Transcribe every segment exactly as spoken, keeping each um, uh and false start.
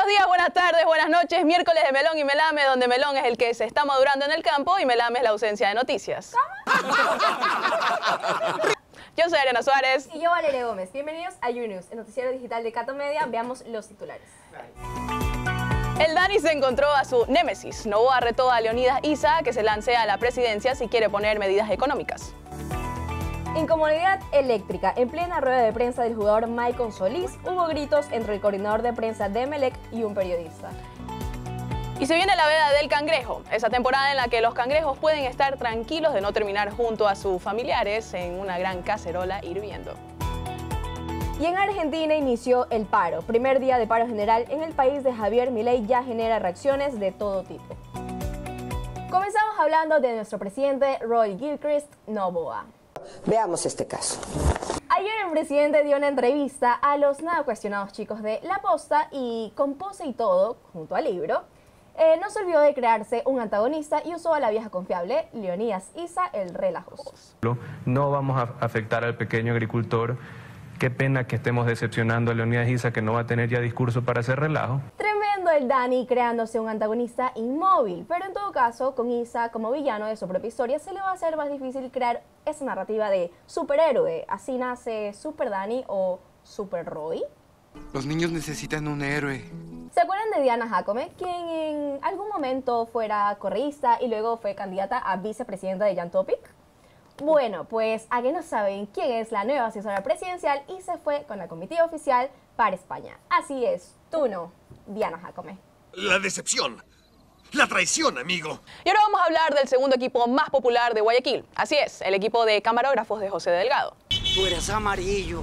Buenos días, buenas tardes, buenas noches. Miércoles de Melón y Melame, donde Melón es el que se está madurando en el campo y Melame es la ausencia de noticias. Yo soy Ariana Suárez. Y yo, Valeria Gómez. Bienvenidos a YouNews, el noticiero digital de Cato Media. Veamos los titulares. El Dani se encontró a su némesis. Noboa retó a Leonidas Issa que se lance a la presidencia si quiere poner medidas económicas. Incomodidad eléctrica. En plena rueda de prensa del jugador Maicon Solís, hubo gritos entre el coordinador de prensa de Emelec y un periodista. Y se viene la veda del cangrejo, esa temporada en la que los cangrejos pueden estar tranquilos de no terminar junto a sus familiares en una gran cacerola hirviendo. Y en Argentina inició el paro. Primer día de paro general en el país de Javier Milei ya genera reacciones de todo tipo. Comenzamos hablando de nuestro presidente Roy Gilchrist Noboa. Veamos este caso. Ayer el presidente dio una entrevista a los nada cuestionados chicos de La Posta y con pose y todo, junto al libro, eh, no se olvidó de crearse un antagonista y usó a la vieja confiable, Leonidas Issa, el relajoso. No vamos a afectar al pequeño agricultor. Qué pena que estemos decepcionando a Leonidas Issa, que no va a tener ya discurso para hacer relajo. Tremendo el Dani creándose un antagonista inmóvil, pero en todo caso, con Issa como villano de su propia historia, se le va a hacer más difícil crear esa narrativa de superhéroe. Así nace Super Dani o Super Roy. Los niños necesitan un héroe. ¿Se acuerdan de Diana Jacome, quien en algún momento fuera correísta y luego fue candidata a vicepresidenta de Jan Topic? Bueno, pues a que no saben quién es la nueva asesora presidencial y se fue con la comitiva oficial para España. Así es, tú no, Diana Jacome. La decepción, la traición, amigo. Y ahora vamos a hablar del segundo equipo más popular de Guayaquil. Así es, el equipo de camarógrafos de José Delgado. Tú eres amarillo.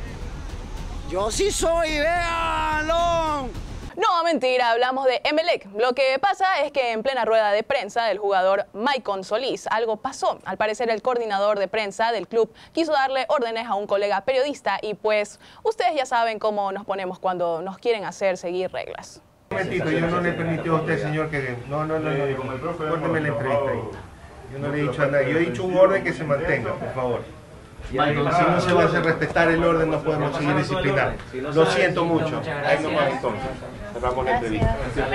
Yo sí soy, véanlo. No, mentira, hablamos de Emelec. Lo que pasa es que en plena rueda de prensa del jugador Maicon Solís, algo pasó. Al parecer el coordinador de prensa del club quiso darle órdenes a un colega periodista y pues ustedes ya saben cómo nos ponemos cuando nos quieren hacer seguir reglas. Un momentito, yo no le permitió a usted, señor, que... No, no, no, no, no. Córteme la entrevista ahí. Yo no le he dicho a nadie. Yo he dicho un orden que se mantenga, por favor. Michael, si no se va a hacer respetar el orden, no podemos seguir disciplinando. Lo siento mucho. Ahí nomás entonces. Cerramos la entrevista.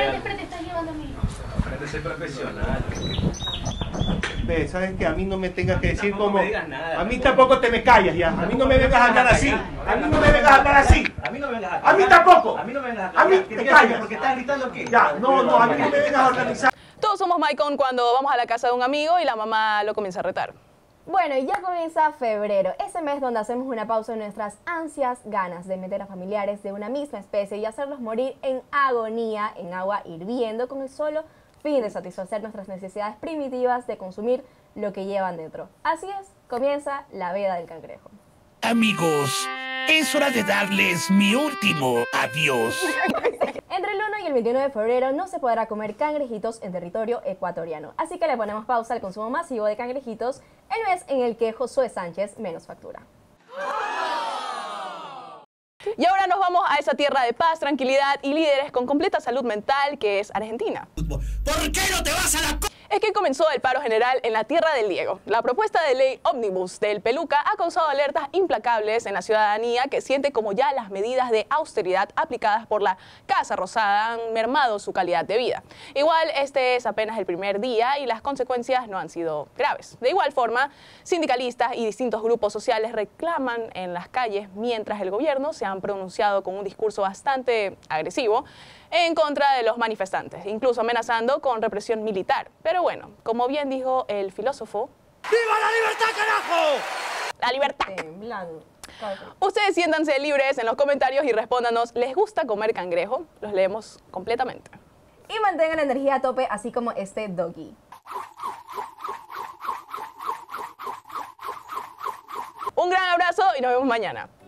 Soy profesional. Ve, ¿sabes qué? A mí no me tengas que decir cómo... A mí tampoco te me callas ya. A mí no me vengas a hablar así. A mí no me vengas a hablar así. A mí no me vengas a A mí tampoco. A mí no me vengas a A mí te callas. Porque estás gritando aquí. Ya, no, no, a mí no me vengas a organizar. Todos somos Maicon cuando vamos a la casa de un amigo y la mamá lo comienza a retar. Bueno, y ya comienza febrero, ese mes donde hacemos una pausa en nuestras ansias ganas de meter a familiares de una misma especie y hacerlos morir en agonía en agua hirviendo con el solo fin de satisfacer nuestras necesidades primitivas de consumir lo que llevan dentro. Así es, comienza la veda del cangrejo. Amigos, es hora de darles mi último adiós. Entre el uno y el veintiuno de febrero no se podrá comer cangrejitos en territorio ecuatoriano, así que le ponemos pausa al consumo masivo de cangrejitos, el mes en el que Josué Sánchez menos factura. Y ahora nos vamos a esa tierra de paz, tranquilidad y líderes con completa salud mental que es Argentina. ¿Por qué no te vas a la co... Es que comenzó el paro general en la tierra del Diego. La propuesta de ley ómnibus del Peluca ha causado alertas implacables en la ciudadanía que siente como ya las medidas de austeridad aplicadas por la Casa Rosada han mermado su calidad de vida. Igual este es apenas el primer día y las consecuencias no han sido graves. De igual forma, sindicalistas y distintos grupos sociales reclaman en las calles mientras el gobierno se han pronunciado con un discurso bastante agresivo en contra de los manifestantes, incluso amenazando con represión militar. Pero bueno, como bien dijo el filósofo... ¡Viva la libertad, carajo! ¡La libertad! Temblando. Ustedes siéntanse libres en los comentarios y respóndanos, ¿les gusta comer cangrejo? Los leemos completamente. Y mantengan la energía a tope, así como este doggy. Un gran abrazo y nos vemos mañana.